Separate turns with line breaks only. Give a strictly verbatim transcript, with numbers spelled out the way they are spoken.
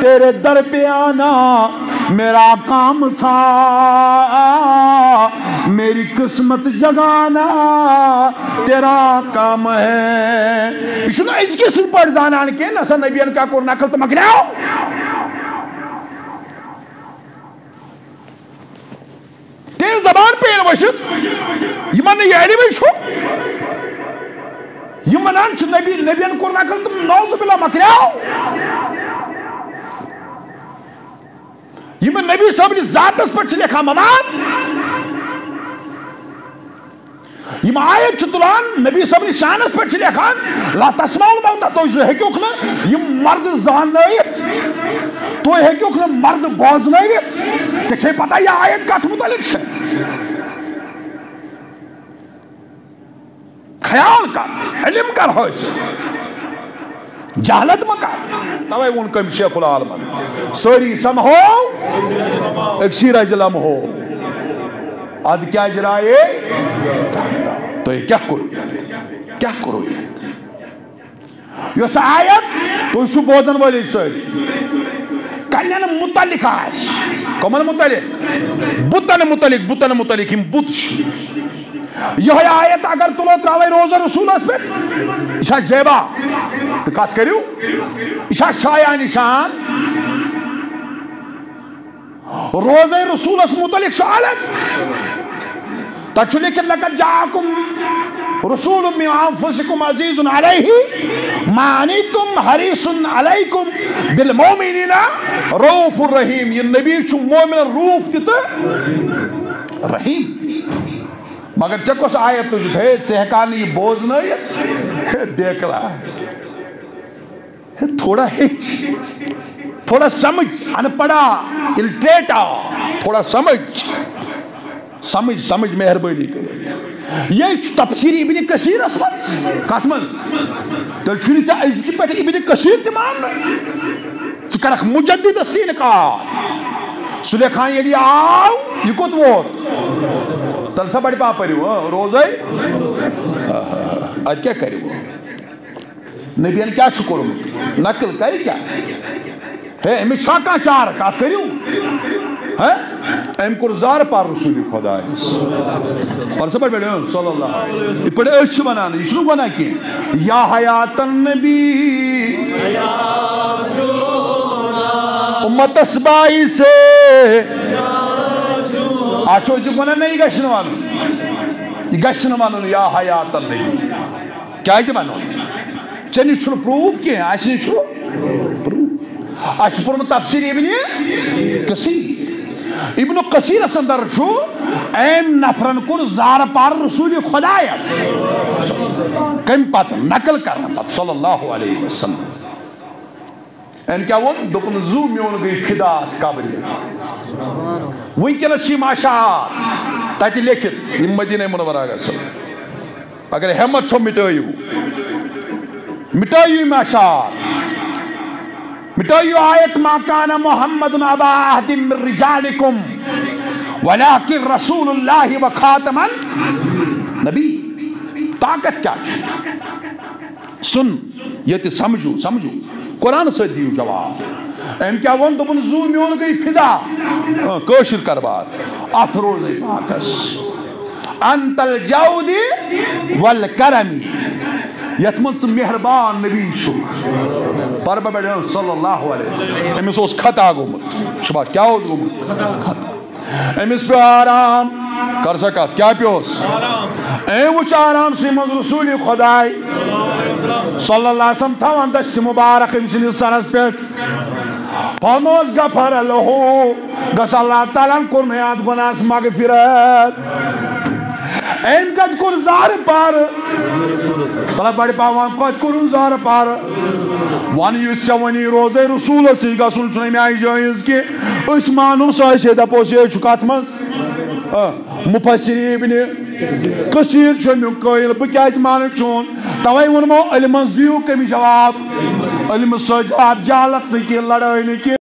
تیرے در پہ آنا میرا کام تھا، میری قسمت جگانا تیرا کام ہے. یہ چھنا ازکی سن پڑھ زانان کے نسا نبیان کا کور نقل تو مکناو. تین زبان پہ وشت یمن یہ علمی چھو یمنان چھ نبی نبیان کور نقل تو نوز باللہ مکناو. یمن نبی صاحب نے ذات اس پر چھ لکھا ممات. یم آیت چھ تلان نبی صاحب نے شان اس پر چھ لکھا لا تسمعوا الموت. تو یہ ہے کہ اکھنا یم مرد زان نائیت تو یہ ہے کہ اکھنا مرد باز نائیت چھے پتہ یہ آیت کات متعلق ہے. خیال کر علم کر ہوئے سے جہلت مکر توے ان کم شیخ العالمن سوری سم ہو ایک شیر اجلم ہو اد کیا جرائے تو یہ کیا کرویت کیا کرویت یہ آیت تو شو بوزن والی سوری کنن متعلق آش کمن متعلق بطن متعلق بطن متعلق ہم بطش یہ آیت اگر تلو تراوی روزہ رسول اس پر اشا جیبا تو کات کریو اشا شایع نشان روزہ رسول اس متعلق شعالت تچھو لیکن لکت جاکم رسول من انفسکم عزیز علیہ معنیتم حریص علیکم بالمومنین روف الرحیم. یہ نبی چھو مومن روف تیتا رحیم مگر چکوس آیت تجھ دھیت سے حکانی یہ بوز نایت بیکلا تھوڑا ہچ تھوڑا سمجھ ان پڑا الٹریٹا تھوڑا سمجھ سمجھ سمجھ مہربانی کرت. یہ تفسیر ابن کثیر اسمت کاتمن تل چھنی چاہ از کی پیٹھ ابن کثیر تمام چکرخ مجدد استین کار سلح خان یہ لئے آو یہ کت ووت تل سا بڑی پاں پری وہ روز ہے آج کیا کری وہ نبیان کیا چھکر مت نقل کری کیا ہے امی چھاکا چار کات کریو ہے ام کرزار پار رسولی خدا ہے پر سب بیٹھے صلی اللہ علیہ یہ پڑے ارچ بنانا یہ شنو بنا کی یا حیات النبی امت اسبائی سے آچو جو بنا نہیں گشن وانو یہ گشن وانو یا حیات النبی کیا ہے بنا چنی شنو پروف کی آشنی شنو پروف آش پر تفسیر ابن کثیر ابن کثیر اصندر شو ایم نفرن کن زار پار رسول خدا یس کم پتہ نقل کرنا پتہ صلی اللہ علیہ وسلم ان کیا ون دکن زو میون گئی فدات قبری ونکن چھ ماشاء تاتی لیکھت یم مدینہ منورہ گا سب اگر ہمت چھو مٹائیو مٹائیو ماشاء مٹائیو آیت ما کان محمد ابا احد من رجالکم ولیکن رسول اللہ و خاتما نبی. طاقت کیا چھو سن یہ تی سمجھو سمجھو قرآن سے دیو جواب ام کیا ون دبن زو میون گئی فدا کوشر کر بات ات روز پاکس انت الجودی والکرمی یتمن سے مہربان نبی شک پر بڑے صلی اللہ علیہ وسلم امس اس خطا گومت شباش کیا اس گومت خطا امس پہ آرام کر سکت کیا پیوس ایم وچ آرام سے مز رسول خدای صلی اللہ علیہ وسلم تھوان دست مبارک امسن سرس پیٹ فرموز غفر لہو گس اللہ تعالیٰ کرنیات گناس مغفرت ایم کت کر زار پار طلب بڑی پاوان کت کرن زار پار وان یس چونی روزے رسول سی گسن چنے میں آئی جائز کے اس مانو سائی سے دا پوسی چکات مز مفسری ابن کثیر چھو قائل بکیاز مانے چون توائی ونمو علم دیو کمی جواب علم سو جواب جالت نہیں کی لڑائی نہیں کی